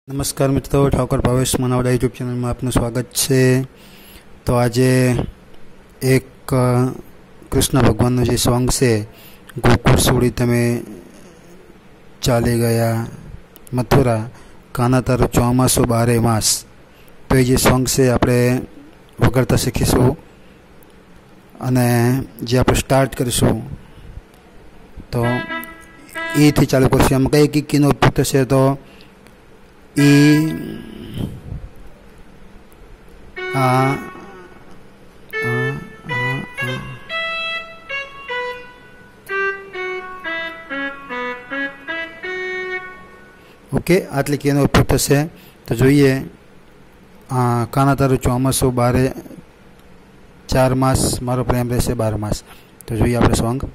नमस्कार मित्रों, Thakur Bhavesh Manavada YouTube channel में आपનું स्वागत है। तो आज एक कृष्ण भगवान जो सॉन्ग से गोकुल सोड़ी तमे चाली गया मथुरा काना तारो चौमासो 12 मास। तो ये सॉन्ग से आपणे वगाड़ता शीखीशुं अने जे आपणे स्टार्ट करीशुं तो ई थी चालू करशुं। आम कई कीनो उपयोग थशे तो ई आ ओके आटली कीनो उपयोग थशे। तो जोईए काना तारू चौमासो 12 4 मास मारो प्रेम रहेशे 12 मास। तो जोईए आपणे सॉन्ग।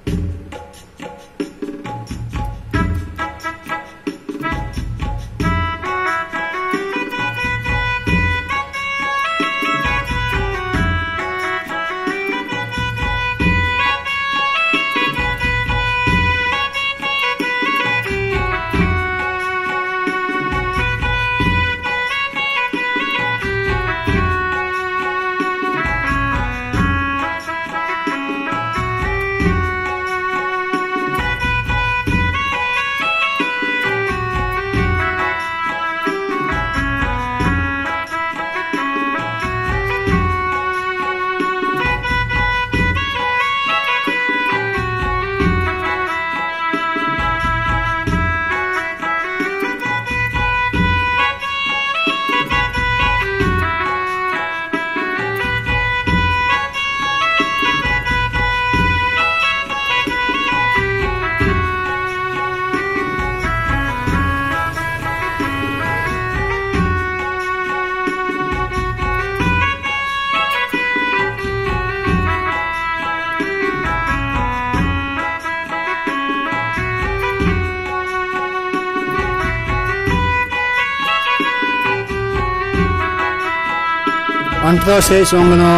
अंतरो से सॉन्ग नो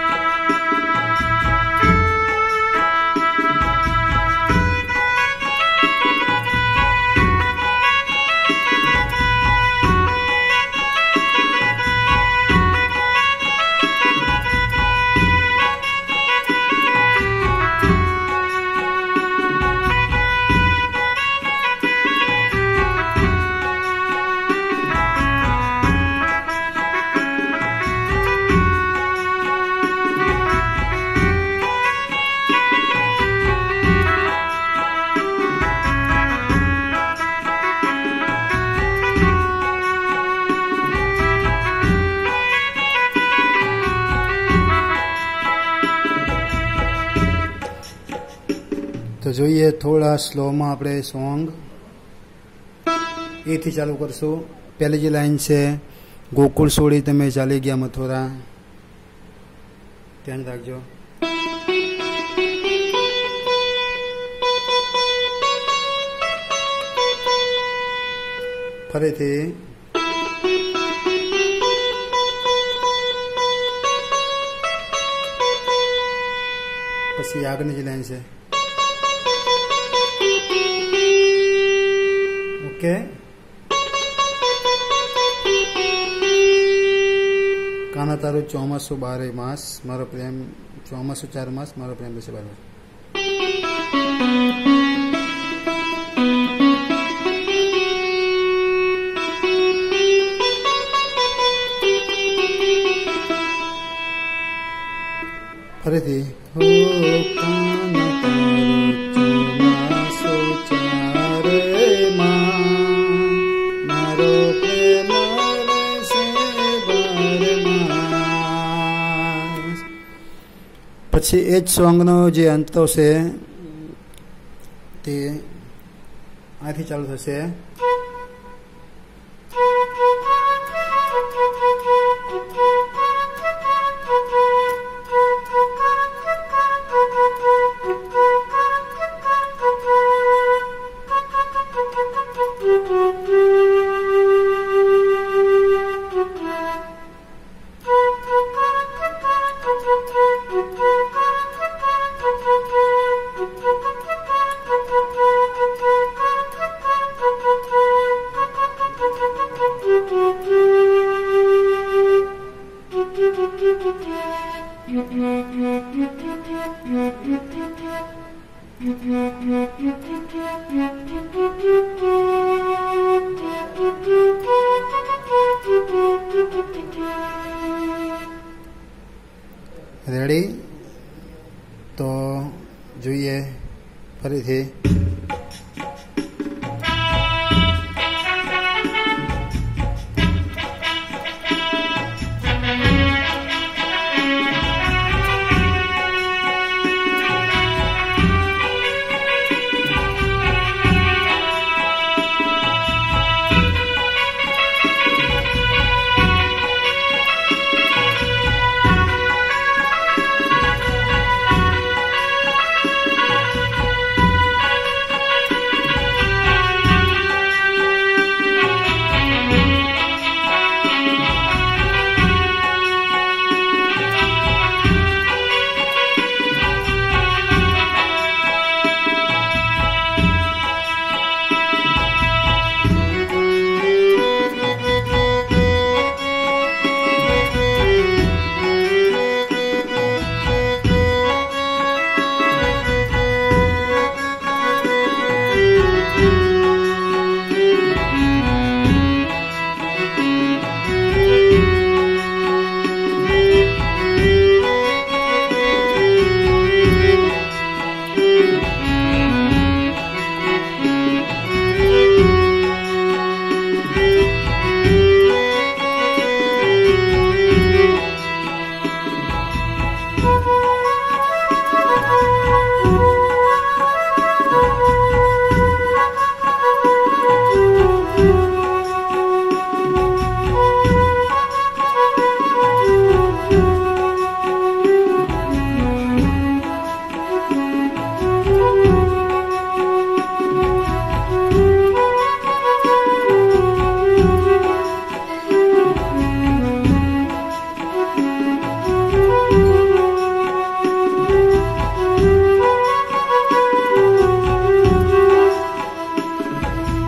तो जोईए थोड़ा स्लो में आपणे सॉन्ग ए थी चालू करशुं। पहली जी लाइन से गोकुल सोड़ी तमे चाली गया मथुरा, ध्यान राखजो। फरीथी पछी आगळनी जी लाइन से ओके। काना तारू चौमासो 12 मास मारो प्रेम चौमासो 4 मास मारो प्रेम रहेशे 12 मास। फरीथी पछी एज सॉन्ग नो जे अंतो से ते आथी चालू थशे। ફરીથી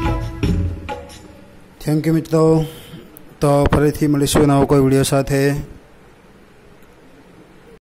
थैंक यू मित्रों। तो फरीथी मळीशुं नवा कोई विडियो साथे।